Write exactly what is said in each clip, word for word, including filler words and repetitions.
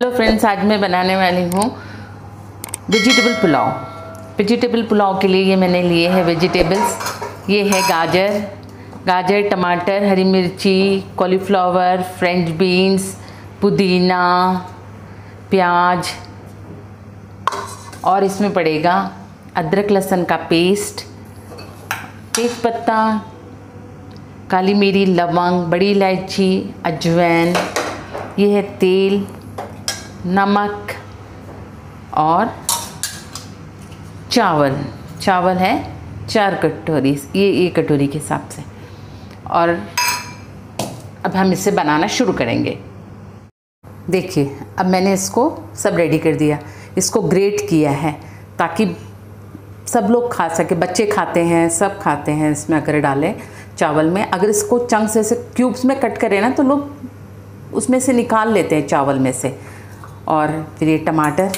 Hello friends, आज मैं बनाने वाली हूँ वेजिटेबल पुलाव। वेजिटेबल पुलाव के लिए ये मैंने लिए हैं वेजिटेबल्स। ये है गाजर गाजर टमाटर, हरी मिर्ची, कॉलीफ्लावर, फ्रेंच बीन्स, पुदीना, प्याज, और इसमें पड़ेगा अदरक लहसुन का पेस्ट, तेज़पत्ता, काली मिरी, लवंग, बड़ी इलायची, अजवाइन, ये है तेल, नमक और चावल। चावल है चार कटोरी, ये एक कटोरी के हिसाब से। और अब हम इसे बनाना शुरू करेंगे। देखिए, अब मैंने इसको सब रेडी कर दिया। इसको ग्रेट किया है ताकि सब लोग खा सके। बच्चे खाते हैं, सब खाते हैं। इसमें अगर डालें चावल में, अगर इसको चंक्स ऐसे क्यूब्स में कट करें ना तो लोग उसमें से निकाल लेते हैं चावल में से। और फिर ये टमाटर,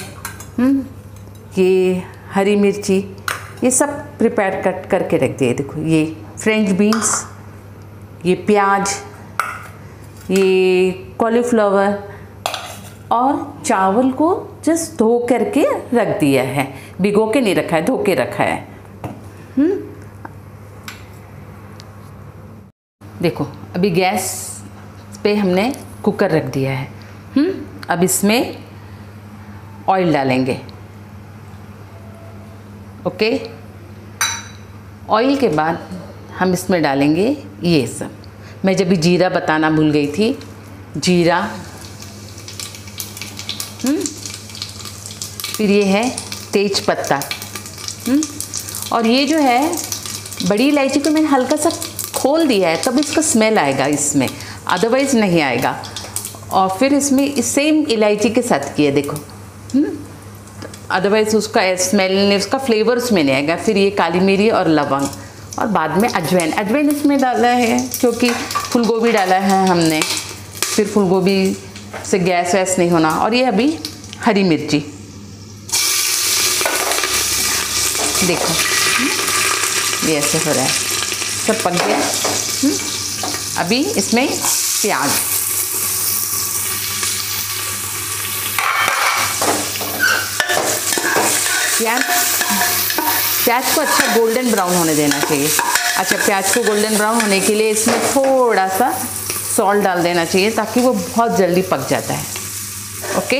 ये हरी मिर्ची, ये सब प्रिपेयर कट करके रख दिए। देखो, ये फ्रेंच बीन्स, ये प्याज, ये कॉलीफ्लावर, और चावल को जस्ट धो करके रख दिया है। भिगो के नहीं रखा है, धो के रखा है। हम्म देखो, अभी गैस पे हमने कुकर रख दिया है। हम्म अब इसमें ऑयल डालेंगे। ओके, ऑयल के बाद हम इसमें डालेंगे ये सब। मैं जब भी जीरा बताना भूल गई थी। जीरा, हम्म फिर ये है तेज पत्ता, हम्म और ये जो है बड़ी इलायची को मैंने हल्का सा खोल दिया है, तब इसका स्मेल आएगा इसमें, अदरवाइज़ नहीं आएगा। और फिर इसमें सेम इलायची के साथ किया, देखो, अदरवाइज़ उसका स्मेल नहीं, उसका फ्लेवर उसमें नहीं आएगा। फिर ये काली मिरी और लवंग, और बाद में अजवाइन। अजवाइन इसमें डाला है क्योंकि फूलगोभी डाला है हमने, फिर फूलगोभी से गैस वैस नहीं होना। और ये अभी हरी मिर्ची, देखो, ये ऐसे हो रहा है, सब पक गया। अभी इसमें प्याज, प्याज प्याज को अच्छा गोल्डन ब्राउन होने देना चाहिए। अच्छा, प्याज को गोल्डन ब्राउन होने के लिए इसमें थोड़ा सा सॉल्ट डाल देना चाहिए ताकि वो बहुत जल्दी पक जाता है। ओके,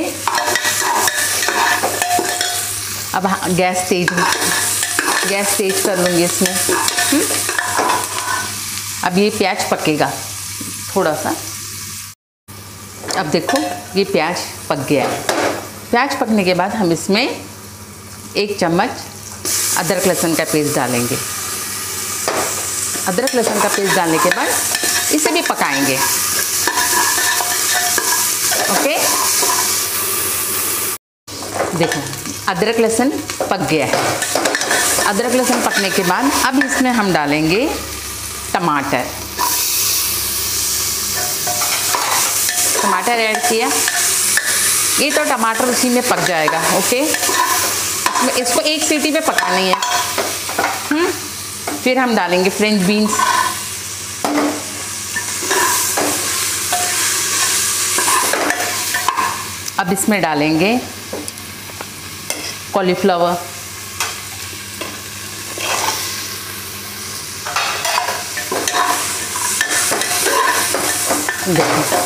अब गैस तेज गैस तेज कर लूँगी इसमें। हुँ? अब ये प्याज पकेगा थोड़ा सा। अब देखो, ये प्याज पक गया है। प्याज पकने के बाद हम इसमें एक चम्मच अदरक लहसुन का पेस्ट डालेंगे। अदरक लहसुन का पेस्ट डालने के बाद इसे भी पकाएंगे। ओके, देखो, अदरक लहसुन पक गया है। अदरक लहसुन पकने के बाद अब इसमें हम डालेंगे टमाटर। टमाटर ऐड किया, ये तो टमाटर उसी में पक जाएगा। ओके, इसको एक सीटी पे पकानी है। हम्म फिर हम डालेंगे फ्रेंच बीन्स, अब इसमें डालेंगे कॉलीफ्लावर, देखो,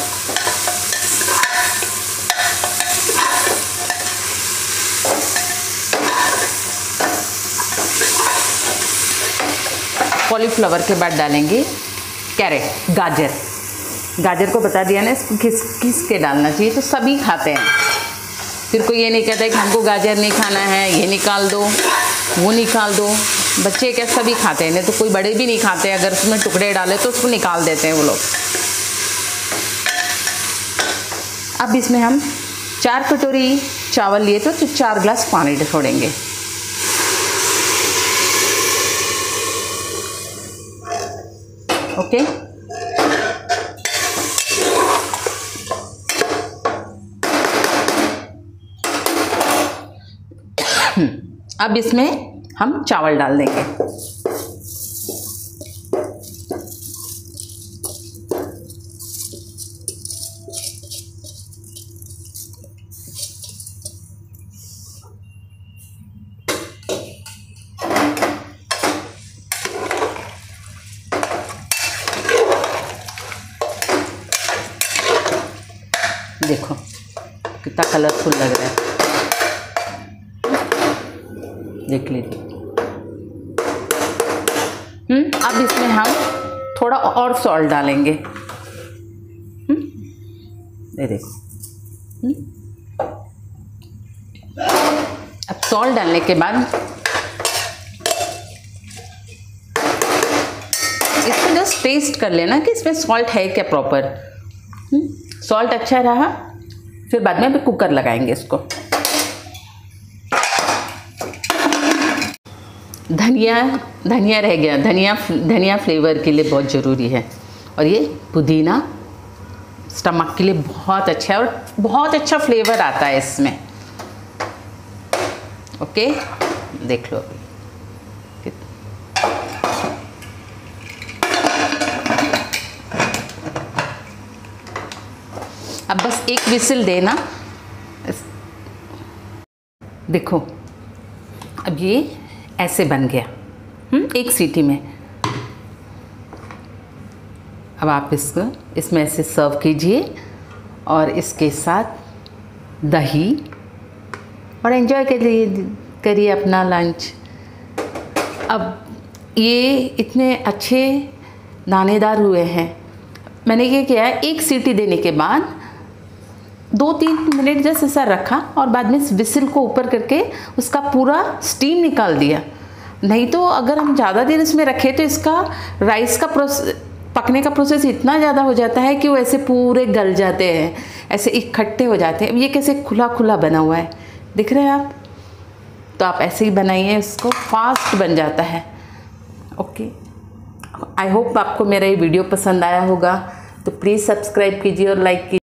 कॉलीफ्लावर के बाद डालेंगे कैरेट, गाजर। गाजर को बता दिया ना इसको किस किस के डालना चाहिए, तो सभी खाते हैं। फिर कोई ये नहीं कहता है कि हमको गाजर नहीं खाना है, ये निकाल दो, वो निकाल दो। बच्चे क्या, सभी खाते हैं, नहीं तो कोई बड़े भी नहीं खाते। अगर उसमें टुकड़े डाले तो उसको निकाल देते हैं वो लोग। अब इसमें हम चार कटोरी चावल लिए तो चार गिलास पानी छोड़ेंगे। ओके, अब इसमें हम चावल डाल देंगे। देखो कितना कलरफुल लग रहा है, देख लीजिए। हम्म अब इसमें हम थोड़ा और सॉल्ट डालेंगे। हम्म ये देखो। अब सॉल्ट डालने के बाद इसको जस्ट टेस्ट कर लेना कि इसमें सॉल्ट है क्या प्रॉपर। सॉल्ट अच्छा रहा फिर बाद में अभी कुकर लगाएंगे इसको। धनिया धनिया रह गया, धनिया धनिया फ्लेवर के लिए बहुत ज़रूरी है। और ये पुदीना स्टमक के लिए बहुत अच्छा है और बहुत अच्छा फ्लेवर आता है इसमें। ओके देख लो अभी। अब बस एक विसिल देना। देखो अब ये ऐसे बन गया हम्म एक सीटी में। अब आप इसको इसमें ऐसे सर्व कीजिए और इसके साथ दही और एंजॉय करिए करिए अपना लंच। अब ये इतने अच्छे दानेदार हुए हैं। मैंने ये किया है, एक सीटी देने के बाद दो तीन मिनट जैसे ऐसा रखा और बाद में विसिल को ऊपर करके उसका पूरा स्टीम निकाल दिया। नहीं तो अगर हम ज़्यादा देर इसमें रखें तो इसका राइस का प्रोसेस पकने का प्रोसेस इतना ज़्यादा हो जाता है कि वो ऐसे पूरे गल जाते हैं, ऐसे इकट्ठे हो जाते हैं। ये कैसे खुला खुला बना हुआ है, दिख रहे हैं आप? तो आप ऐसे ही बनाइए, इसको फास्ट बन जाता है। ओके, आई होप आपको मेरा ये वीडियो पसंद आया होगा। तो प्लीज़ सब्सक्राइब कीजिए और लाइक कीजिए।